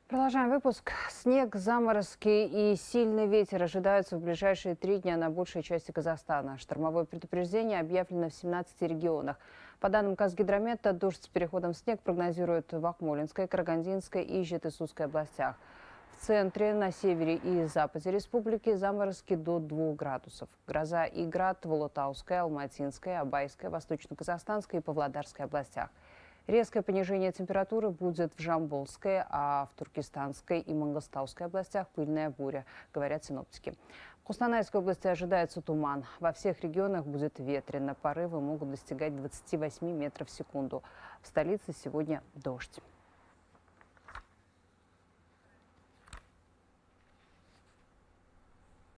Продолжаем выпуск. Снег, заморозки и сильный ветер ожидаются в ближайшие 3 дня на большей части Казахстана. Штормовое предупреждение объявлено в 17 регионах. По данным Казгидромета, дождь с переходом в снег прогнозируют в Акмолинской, Карагандинской и Жетысусской областях. В центре, на севере и западе республики заморозки до 2 градусов. Гроза и град в Улутауской, Алматинской, Абайской, Восточно-Казахстанской и Павлодарской областях. Резкое понижение температуры будет в Жамбулской, а в Туркестанской и Мангостауской областях пыльная буря, говорят синоптики. В Кустанайской области ожидается туман. Во всех регионах будет ветрено. Порывы могут достигать 28 метров в секунду. В столице сегодня дождь.